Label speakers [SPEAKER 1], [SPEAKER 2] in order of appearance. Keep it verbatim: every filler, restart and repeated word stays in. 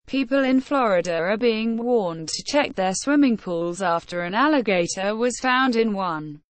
[SPEAKER 1] People in Florida are being warned to check their swimming pools after an alligator was found in one.